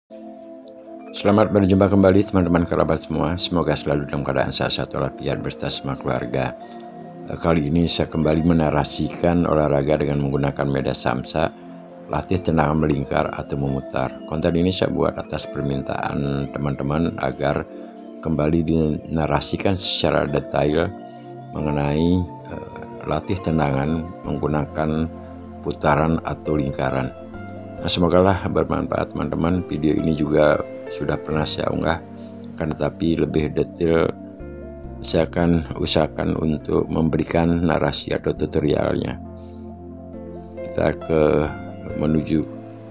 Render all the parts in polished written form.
Selamat berjumpa kembali teman-teman kerabat semua. Semoga selalu dalam keadaan sehat walafiat beserta semua keluarga. Kali ini saya kembali menarasikan olahraga dengan menggunakan media samsa, latih tendangan melingkar atau memutar. Konten ini saya buat atas permintaan teman-teman agar kembali dinarasikan secara detail mengenai latih tendangan menggunakan putaran atau lingkaran. Nah, semogalah bermanfaat teman-teman. Video ini juga sudah pernah saya unggah, kan tetapi lebih detail saya akan usahakan untuk memberikan narasi atau tutorialnya. Kita menuju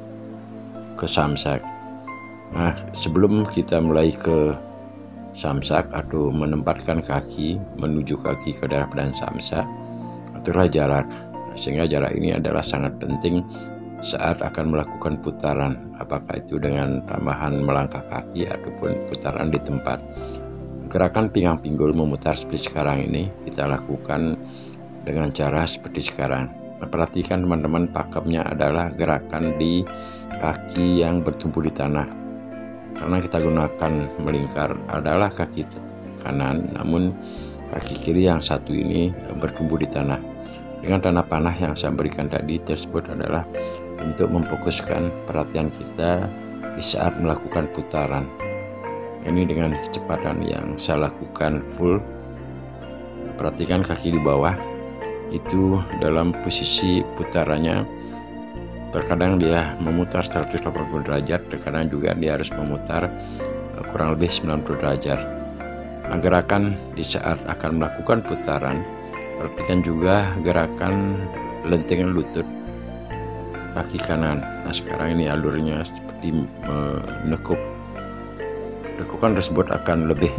ke samsak. Nah, sebelum kita mulai ke samsak atau menempatkan kaki menuju kaki ke daerah badan samsak, aturlah jarak. Nah, sehingga jarak ini adalah sangat penting saat akan melakukan putaran, apakah itu dengan tambahan melangkah kaki ataupun putaran di tempat. Gerakan pinggang pinggul memutar seperti sekarang ini kita lakukan dengan cara seperti sekarang. Nah, perhatikan teman-teman, pakemnya adalah gerakan di kaki yang bertumpu di tanah. Karena kita gunakan melingkar adalah kaki kanan, namun kaki kiri yang satu ini bertumpu di tanah. Dengan tanda panah yang saya berikan tadi tersebut adalah untuk memfokuskan perhatian kita di saat melakukan putaran. Ini dengan kecepatan yang saya lakukan full. Perhatikan kaki di bawah itu dalam posisi putarannya, terkadang dia memutar 180 derajat, terkadang juga dia harus memutar kurang lebih 90 derajat. Nah, gerakan di saat akan melakukan putaran, perhatikan juga gerakan lentingan lutut kaki kanan. Nah, sekarang ini alurnya seperti menekuk. Lekukan tersebut akan lebih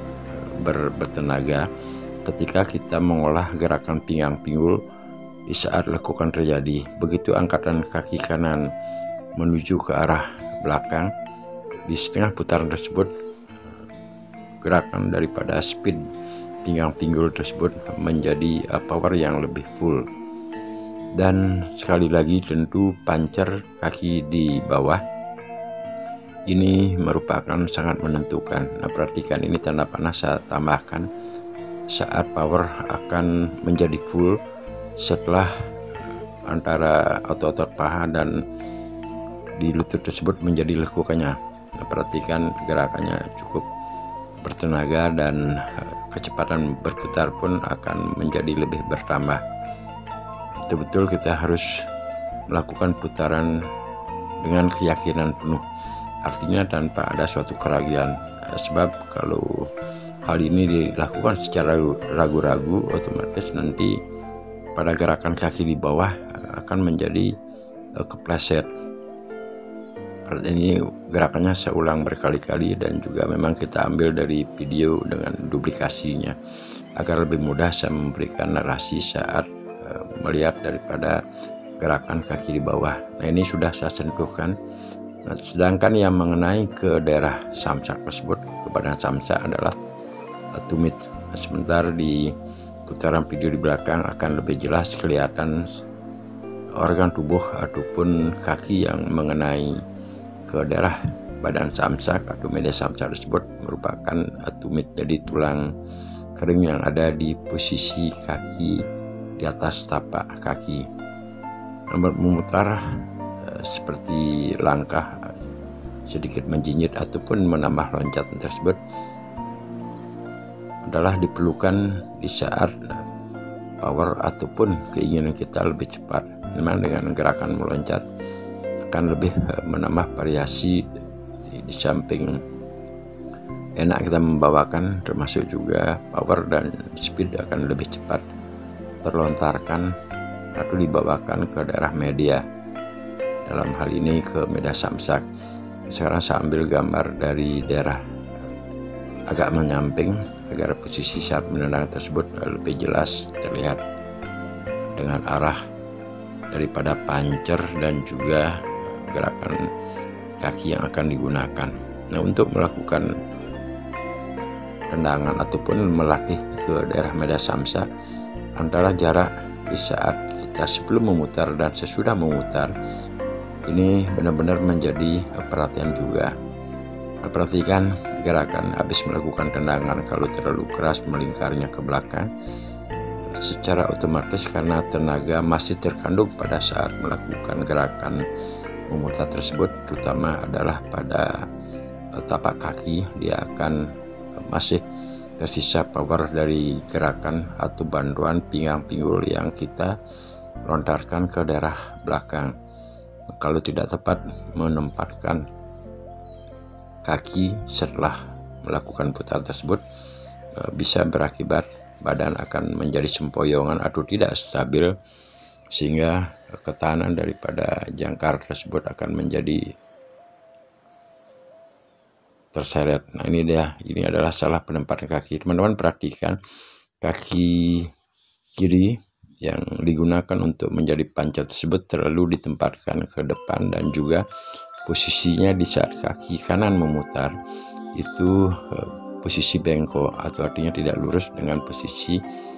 bertenaga ketika kita mengolah gerakan pinggang pinggul di saat lekukan terjadi. Begitu angkatan kaki kanan menuju ke arah belakang, di setengah putaran tersebut gerakan daripada speed pinggang pinggul tersebut menjadi power yang lebih full. Dan sekali lagi tentu pancer kaki di bawah ini merupakan sangat menentukan. Nah, perhatikan ini tanda panah saya tambahkan saat power akan menjadi full setelah antara otot-otot paha dan di lutut tersebut menjadi lekukannya. Nah, perhatikan gerakannya cukup bertenaga dan kecepatan berputar pun akan menjadi lebih bertambah. Betul-betul kita harus melakukan putaran dengan keyakinan penuh, artinya tanpa ada suatu keraguan. Sebab kalau hal ini dilakukan secara ragu-ragu, otomatis nanti pada gerakan kaki di bawah akan menjadi kepleset. Ini gerakannya saya ulang berkali-kali dan juga memang kita ambil dari video dengan duplikasinya agar lebih mudah saya memberikan narasi saat melihat daripada gerakan kaki di bawah. Nah, ini sudah saya sentuhkan. Nah, sedangkan yang mengenai ke daerah samsak tersebut, ke badan samsak adalah tumit. Nah, sebentar di putaran video di belakang akan lebih jelas kelihatan organ tubuh ataupun kaki yang mengenai ke daerah badan samsak atau media samsak tersebut merupakan tumit, jadi tulang kering yang ada di posisi kaki di atas tapak kaki. Memutar seperti langkah sedikit menjinjit ataupun menambah loncat tersebut adalah diperlukan di saat power ataupun keinginan kita lebih cepat. Memang dengan gerakan meloncat akan lebih menambah variasi, di samping enak kita membawakan, termasuk juga power dan speed akan lebih cepat terlontarkan atau dibawakan ke daerah media, dalam hal ini ke media samsak. Sekarang saya ambil gambar dari daerah agak menyamping agar posisi saat menendang tersebut lebih jelas terlihat dengan arah daripada pancer dan juga gerakan kaki yang akan digunakan. Nah, untuk melakukan tendangan ataupun melatih ke daerah media samsak, antara jarak di saat kita sebelum memutar dan sesudah memutar ini benar-benar menjadi perhatian juga. Perhatikan gerakan habis melakukan tendangan, kalau terlalu keras melingkarnya ke belakang, secara otomatis karena tenaga masih terkandung pada saat melakukan gerakan memutar tersebut, terutama adalah pada tapak kaki, dia akan masih tersisa power dari gerakan atau bantuan pinggang pinggul yang kita lontarkan ke daerah belakang. Kalau tidak tepat menempatkan kaki setelah melakukan putaran tersebut, bisa berakibat badan akan menjadi sempoyongan atau tidak stabil, sehingga ketahanan daripada jangkar tersebut akan menjadi terseret. Nah ini adalah salah penempatan kaki. Teman-teman perhatikan kaki kiri yang digunakan untuk menjadi pancat tersebut terlalu ditempatkan ke depan, dan juga posisinya di saat kaki kanan memutar itu posisi bengkok, atau artinya tidak lurus dengan posisi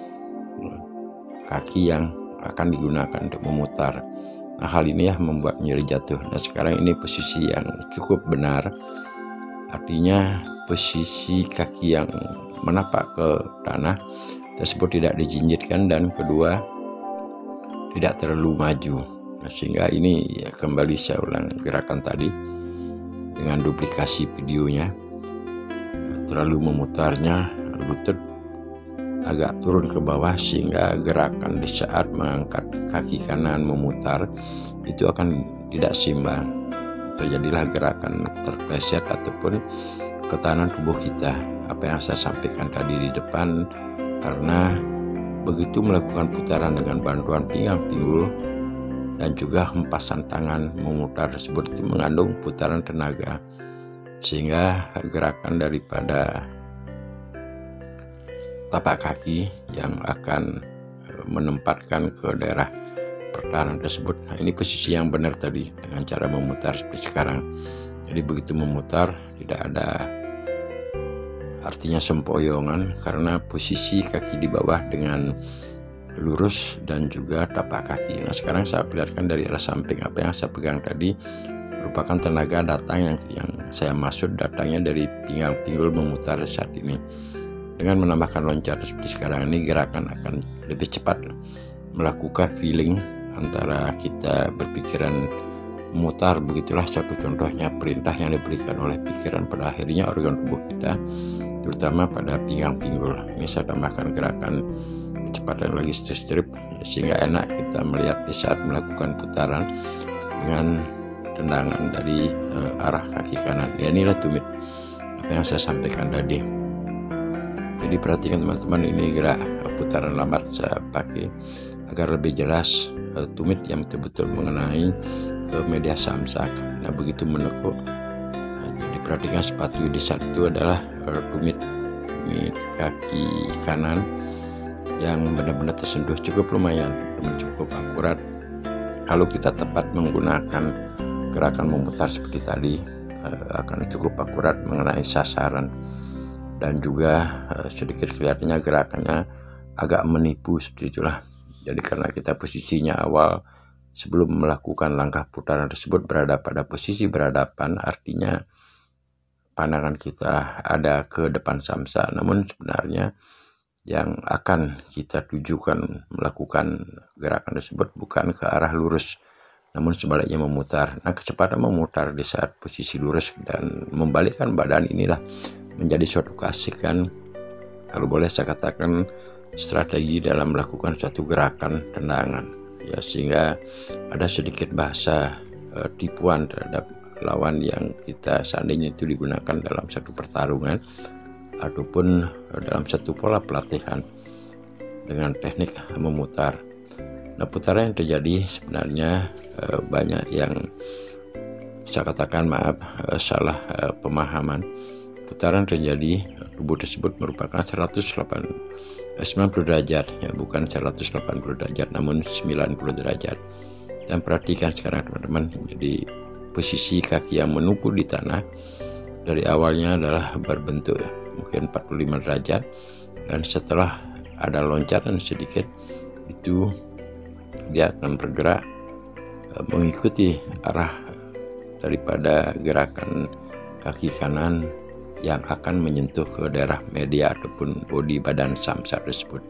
kaki yang akan digunakan untuk memutar. Nah, hal ini ya membuat nyeri jatuh. Nah, sekarang ini posisi yang cukup benar, artinya posisi kaki yang menapak ke tanah tersebut tidak dijinjitkan, dan kedua tidak terlalu maju. Nah, sehingga ini ya, kembali saya ulang gerakan tadi dengan duplikasi videonya. Terlalu memutarnya lutut agak turun ke bawah, sehingga gerakan di saat mengangkat kaki kanan memutar itu akan tidak seimbang. Terjadilah gerakan terpleset ataupun ketahanan tubuh kita. Apa yang saya sampaikan tadi di depan, karena begitu melakukan putaran dengan bantuan pinggang pinggul dan juga hempasan tangan memutar tersebut, itu mengandung putaran tenaga, sehingga gerakan daripada tapak kaki yang akan menempatkan ke daerah pertahanan tersebut. Nah, ini posisi yang benar tadi dengan cara memutar seperti sekarang. Jadi begitu memutar tidak ada artinya sempoyongan, karena posisi kaki di bawah dengan lurus dan juga tapak kaki. Nah, sekarang saya perlihatkan dari arah samping. Apa yang saya pegang tadi merupakan tenaga datang yang saya maksud datangnya dari pinggang pinggul memutar saat ini. Dengan menambahkan loncat seperti sekarang ini, gerakan akan lebih cepat melakukan feeling antara kita berpikiran memutar. Begitulah satu contohnya perintah yang diberikan oleh pikiran pada akhirnya organ tubuh kita, terutama pada pinggang pinggul. Ini saya tambahkan gerakan kecepatan lagi strip, sehingga enak kita melihat di saat melakukan putaran dengan tendangan dari arah kaki kanan. Ya, inilah tumit apa yang saya sampaikan tadi. Jadi perhatikan teman-teman, ini gerak putaran lambat saya pakai agar lebih jelas tumit yang betul-betul mengenai ke media samsak. Nah, begitu menekuk, jadi perhatikan sepatu di saat itu adalah tumit kaki kanan yang benar-benar tersentuh, cukup lumayan, cukup akurat. Kalau kita tepat menggunakan gerakan memutar seperti tadi, akan cukup akurat mengenai sasaran, dan juga sedikit kelihatannya gerakannya agak menipu seperti itulah. Jadi karena kita posisinya awal sebelum melakukan langkah putaran tersebut berada pada posisi berhadapan, artinya pandangan kita ada ke depan samsa, namun sebenarnya yang akan kita tujukan melakukan gerakan tersebut bukan ke arah lurus, namun sebaliknya memutar. Nah, kecepatan memutar di saat posisi lurus dan membalikkan badan inilah menjadi suatu keasikan, kalau boleh saya katakan strategi dalam melakukan suatu gerakan tendangan, ya, sehingga ada sedikit bahasa tipuan terhadap lawan yang kita seandainya itu digunakan dalam satu pertarungan ataupun dalam satu pola pelatihan dengan teknik memutar. Nah, putaran yang terjadi sebenarnya banyak yang saya katakan salah pemahaman. Putaran terjadi, tubuh tersebut merupakan 90 derajat, ya, bukan 180 derajat namun 90 derajat. Dan perhatikan sekarang teman-teman, jadi posisi kaki yang menumpuk di tanah dari awalnya adalah berbentuk mungkin 45 derajat, dan setelah ada loncatan sedikit itu dia akan bergerak mengikuti arah daripada gerakan kaki kanan yang akan menyentuh ke daerah media ataupun bodi badan samsa tersebut.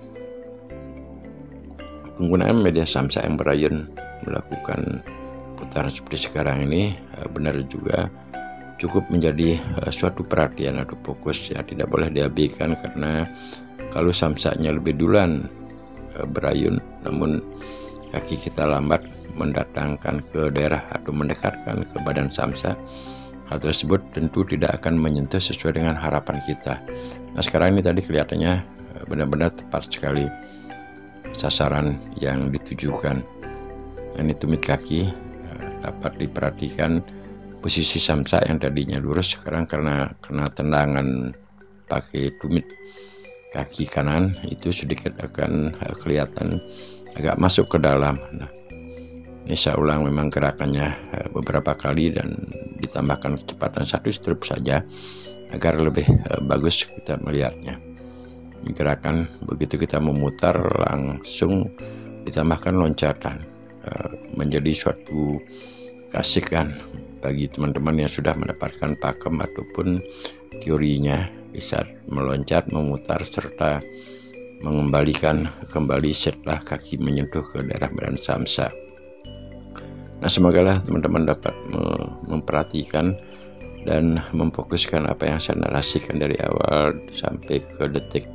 Penggunaan media samsa yang berayun melakukan putaran seperti sekarang ini benar juga cukup menjadi suatu perhatian atau fokus yang tidak boleh diabaikan, karena kalau samsanya lebih duluan berayun namun kaki kita lambat mendatangkan ke daerah atau mendekatkan ke badan samsa, hal tersebut tentu tidak akan menyentuh sesuai dengan harapan kita. Nah, sekarang ini tadi kelihatannya benar-benar tepat sekali sasaran yang ditujukan. Ini tumit kaki dapat diperhatikan posisi samsa yang tadinya lurus sekarang karena kena tendangan pakai tumit kaki kanan itu sedikit akan kelihatan agak masuk ke dalam. Nah, ini saya ulang memang gerakannya beberapa kali dan ditambahkan kecepatan 1 strip saja agar lebih bagus kita melihatnya. Ini gerakan begitu kita memutar langsung ditambahkan loncatan menjadi suatu keasikan bagi teman-teman yang sudah mendapatkan pakem ataupun teorinya di saat meloncat, memutar, serta mengembalikan kembali setelah kaki menyentuh ke daerah badan samsa. Nah, semoga teman-teman dapat memperhatikan dan memfokuskan apa yang saya narasikan dari awal sampai ke detik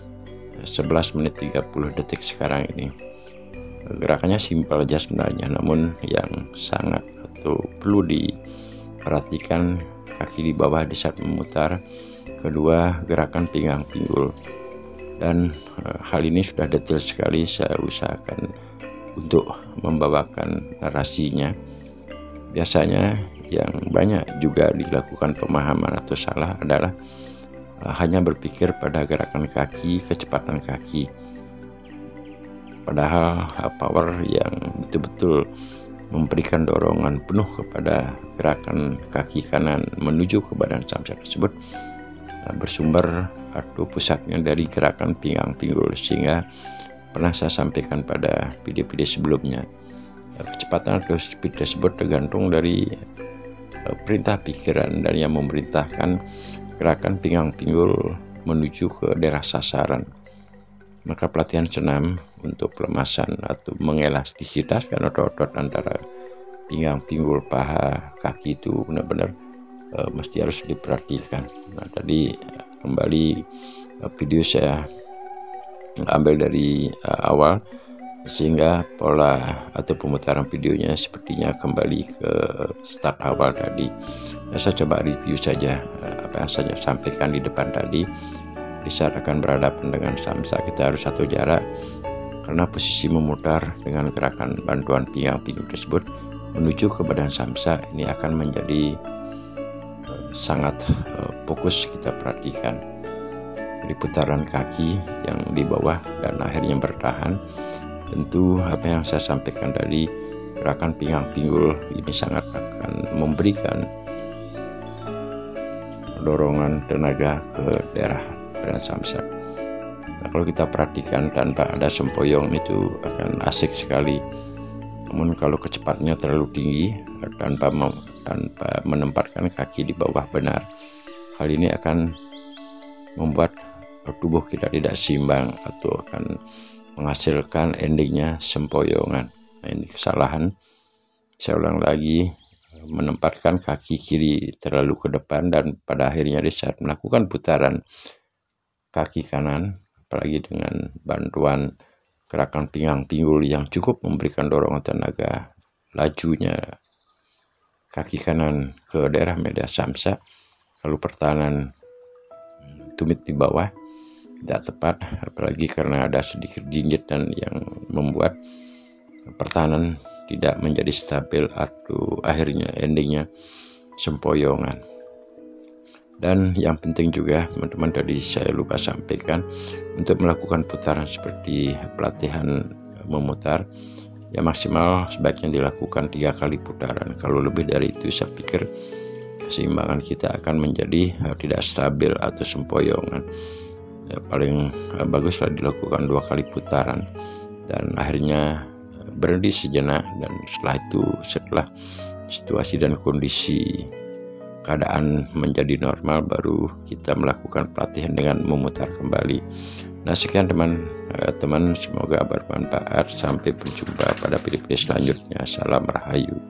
11 menit 30 detik sekarang ini. Gerakannya simpel aja sebenarnya, namun yang sangat atau perlu diperhatikan kaki di bawah di saat memutar, kedua gerakan pinggang pinggul, dan hal ini sudah detail sekali saya usahakan untuk membawakan narasinya. Biasanya yang banyak juga dilakukan pemahaman atau salah adalah hanya berpikir pada gerakan kaki, kecepatan kaki, padahal power yang betul-betul memberikan dorongan penuh kepada gerakan kaki kanan menuju ke badan samsa tersebut bersumber atau pusatnya dari gerakan pinggang pinggul, sehingga pernah saya sampaikan pada video-video sebelumnya, kecepatan atau speed tersebut tergantung dari perintah pikiran dan yang memerintahkan gerakan pinggang pinggul menuju ke daerah sasaran. Maka pelatihan senam untuk pelemasan atau mengelastisitaskan otot-otot antara pinggang, pinggul, paha, kaki itu benar-benar mesti harus diperhatikan. Nah, tadi kembali video saya ambil dari awal sehingga pola atau pemutaran videonya sepertinya kembali ke start awal tadi. Nah, saya coba review saja apa yang saya sampaikan di depan tadi. Di saat akan berhadapan dengan samsa, kita harus satu jarak karena posisi memutar dengan gerakan bantuan pinggang pinggul tersebut menuju ke badan samsa ini akan menjadi sangat fokus kita perhatikan. Jadi putaran kaki yang di bawah dan akhirnya bertahan, tentu apa yang saya sampaikan tadi, gerakan pinggang pinggul ini sangat akan memberikan dorongan tenaga ke daerah badan samsa. Nah, kalau kita perhatikan tanpa ada sempoyong itu akan asik sekali. Namun kalau kecepatannya terlalu tinggi tanpa menempatkan kaki di bawah benar, hal ini akan membuat tubuh kita tidak seimbang atau akan menghasilkan endingnya sempoyongan. Nah, ini kesalahan. Saya ulang lagi, menempatkan kaki kiri terlalu ke depan dan pada akhirnya di saat melakukan putaran kaki kanan, apalagi dengan bantuan gerakan pinggang pinggul yang cukup memberikan dorongan tenaga, lajunya kaki kanan ke daerah media samsa, kalau pertahanan tumit di bawah tidak tepat, apalagi karena ada sedikit jinjit dan yang membuat pertahanan tidak menjadi stabil atau akhirnya endingnya sempoyongan. Dan yang penting juga teman-teman, tadi saya lupa sampaikan, untuk melakukan putaran seperti pelatihan memutar ya maksimal sebaiknya dilakukan 3 kali putaran. Kalau lebih dari itu saya pikir keseimbangan kita akan menjadi tidak stabil atau sempoyongan. Ya, paling baguslah dilakukan 2 kali putaran dan akhirnya berhenti sejenak, dan setelah situasi dan kondisi keadaan menjadi normal, baru kita melakukan pelatihan dengan memutar kembali. Nah, sekian teman-teman, semoga bermanfaat. Sampai berjumpa pada video selanjutnya. Salam Rahayu.